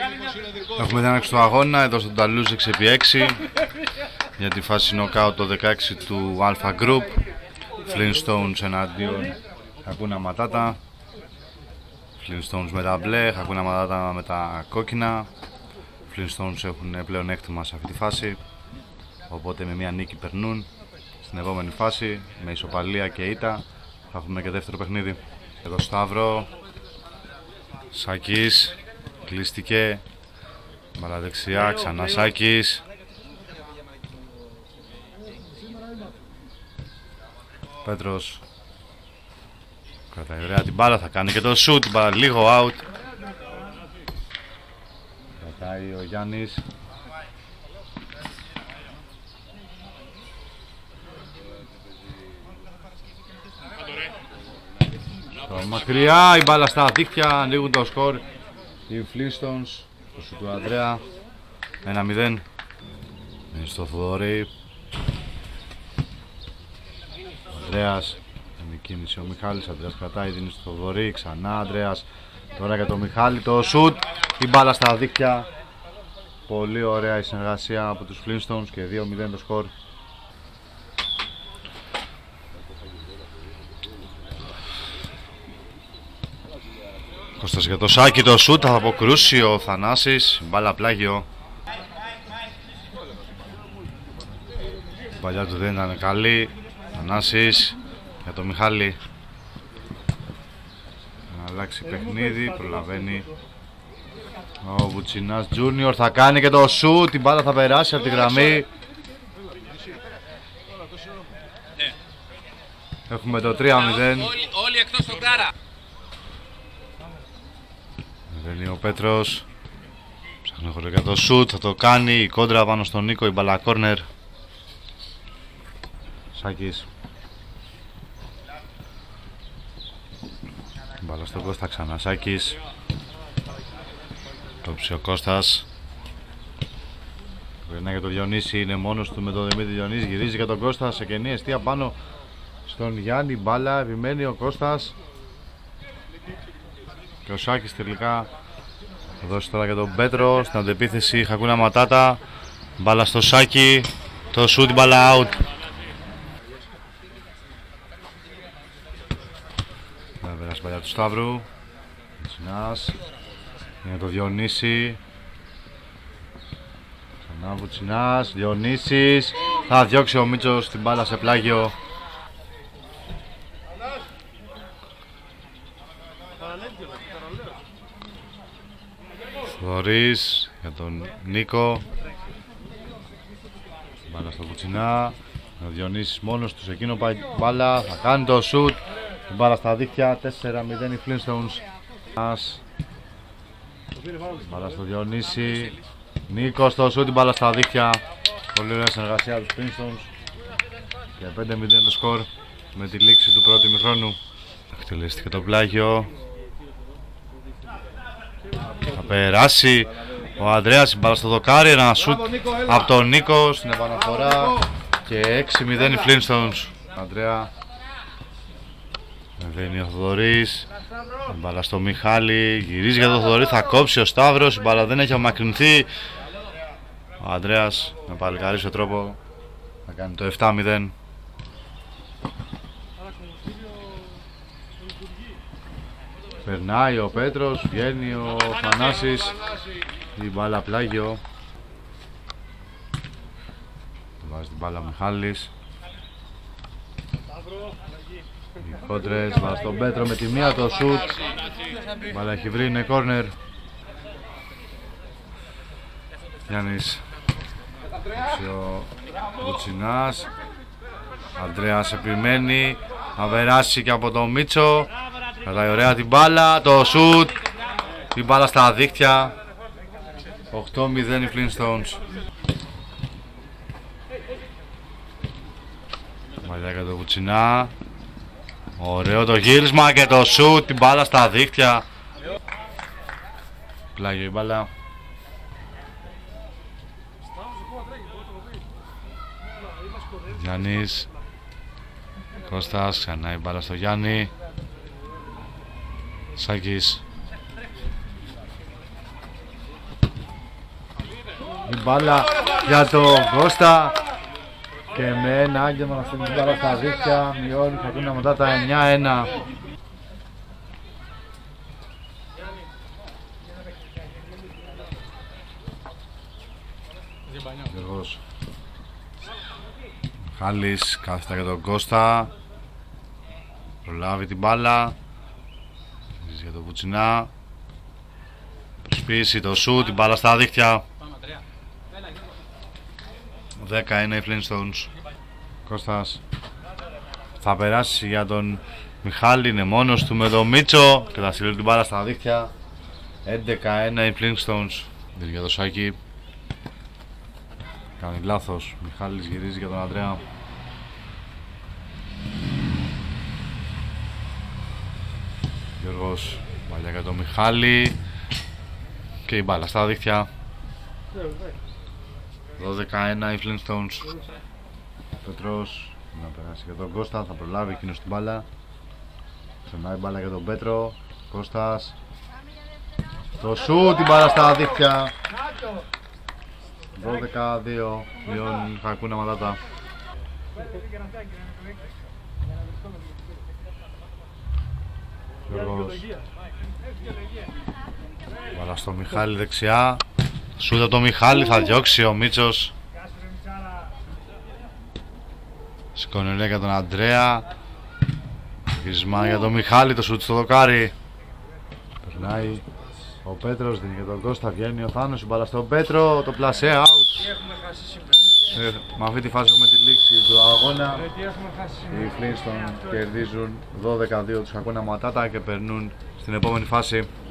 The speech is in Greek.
Έχουμε την άνοιξη του αγώνα εδώ στον Ταλούς 6x6 για τη φάση νοκάουτ το 16 του Alpha Group. Flintstones εναντίον Hakuna Matata. Flintstones με τα μπλε, Hakuna Matata με τα κόκκινα. Flintstones έχουν πλέον έκτημα σε αυτή τη φάση, οπότε με μια νίκη περνούν στην επόμενη φάση με ισοπαλία και ήττα. Θα έχουμε και δεύτερο παιχνίδι. Εδώ Σταύρο, Σάκης, κλείστηκε, μπαλά δεξιά, ξανά Σάκης. Πέτρος κρατάει ωραία την μπάλα, θα κάνει και το shoot, την μπάλα λίγο out. Κρατάει ο Γιάννης. Μακριά η μπάλα στα δίχτυα, ανοίγουν το σκορ οι Flintstones. Το σου του Ανδρέα 1-0. Είναι στο Θοδωρή. Ο Ανδρέας, είναι κίνηση ο Μιχάλης. Ανδρέας κρατάει, δίνει στο Θοδωρή. Ξανά Ανδρέας, τώρα για το Μιχάλη. Το σουτ, η μπάλα στα δίχτυα. Πολύ ωραία η συνεργασία από τους Flintstones και 2-0 το σκορ. Κώστας για το Σάκη, το σούτ, θα αποκρούσει ο Θανάσης, μπάλα πλάγιο. Η παλιά του δεν ήταν καλή. Θανάσης για το Μιχάλη. Να αλλάξει παιχνίδι, προλαβαίνει ο Βουτσινάς Junior, θα κάνει και το σούτ, η μπάλα θα περάσει από τη γραμμή. Έχουμε το 3-0. Όλοι εκτός τον Κάρα. Βαίνει ο Πέτρος. Ψάχνει χωρίς για το σουτ, θα το κάνει. Η κόντρα πάνω στον Νίκο, η μπαλά κόρνερ. Σάκης. Μπαλά στον Κώστα, ξανά Σάκης. Κόψει ο Κώστας. Περνάει για το Διονύση, είναι μόνος του με τον Δημήτρη Διονύση. Γυρίζει για τον Κώστα σε κενή εστία πάνω στον Γιάννη. Μπάλα, επιμένει ο Κώστας. Και ο Σάκης τελικά θα δώσει τώρα για τον Πέτρο. Στην αντεπίθεση Hakuna Matata. Μπάλα στο Σάκη. Το shoot, μπάλα out. Θα περάσει παλιά του Σταύρου. Βουτσινάς για το Διονύση. Ξανά Βουτσινάς, Διονύσης. Θα διώξει ο Μίτσος την μπάλα σε πλάγιο. Θοδωρής για τον Νίκο. Μπάλα στο Βουτσινά. Ο Διονύσης μόνος του, εκείνο πάει μπάλα, θα κάνει το shoot. Την μπάλα στα δίχτυα, 4-0 οι Flintstones. Μπάλα στο Διονύση. Νίκο στο shoot, την μπάλα στα δίχτυα. Πολύ ωραία συνεργασία του Flintstones. Και 5-0 το σκορ με τη λήξη του πρώτου ημιχρόνου. Εκτελέστηκε το πλάγιο. Θα περάσει ο Ανδρέας, η μπάλα στο δοκάρι, ένα σουτ από τον Νίκο στην επαναφορά και 6-0 οι Flintstones. Ανδρέα, βαίνει ο Θοδωρής, η μπάλα στο Μιχάλη, γυρίζει για τον Θοδωρή, θα κόψει ο Σταύρος, η μπάλα δεν έχει απομακρυνθεί. Ο Ανδρέας με παλικαρίσιο τρόπο θα κάνει το 7-0. Περνάει ο Πέτρος, βγαίνει ο Θανάσης, η μπάλα πλάγιο. Βάζει την μπάλα ο Μιχάλης. Οι κόντρες, βάζει τον Πέτρο με τη μία, το σουτ. Η μπάλα έχει βρει, είναι κόρνερ. Γιάννης, ο Βουτσινάς. Ανδρέας επιμένει, θα περάσει και από τον Μίτσο. Κρατάει ωραία την μπάλα, το σουτ, την μπάλα στα δίχτυα. 8-0 οι Flintstones. Μαλλιά για το Βουτσινά. Ωραίο το γύρισμα και το σουτ, την μπάλα στα δίχτυα. Πλάγιο η μπάλα. Γιάννης. Κώστας, ξανά η μπάλα στο Γιάννη. Σάκης. Η μπάλα για τον Κώστα. Και με ένα άγγελμα να στείλει την μπάλα στα δίχτυα. Μειώνει Χακούνα Ματάτα 9-1. Γιώργος Μιχάλης κάθεται για τον Κώστα. Προλάβει την μπάλα. Για τον Βουτσινά. Σπίση το σουτ, την μπάλα στα δίχτυα. 10 είναι οι Flintstones. Κώστας θα περάσει για τον Μιχάλη, είναι μόνος του με τον Μίτσο και θα στείλει την μπάλα στα δίχτυα. 11-1 οι Flintstones. Δεν για το Σάκη. Κάνει λάθος. Μιχάλης γυρίζει για τον Ανδρέα. Γιώργος, μπαλιά για τον Μιχάλη. Και η μπάλα στα δίχτυα. 12-1 οι Flintstones. Πέτρος να περάσει για τον Κώστα, θα προλάβει εκείνος την μπάλα. Ξενάει μπάλα για τον Πέτρο. Κώστας. Το σουτ, την μπάλα στα δίχτυα. 12-2 μειώνει Χακούνα Ματάτα. Γιώργος. Μπάλα στο Μιχάλη δεξιά. Σούτ από το Μιχάλη, θα διώξει ο Μίτσος. Σκονελέ για τον Αντρέα. Γυρισμά για τον Μιχάλη, το σούτ στο δοκάρι. Περνάει ο Πέτρος, δίνει για τον Κώστα, βγαίνει ο Θάνος, η μπάλα στον Πέτρο, το πλασέ out. Με αυτή τη φάση έχουμε τη λήξη του αγώνα. Οι Flintstones κερδίζουν 12-2 τους Χακούνα Ματάτα και περνούν στην επόμενη φάση.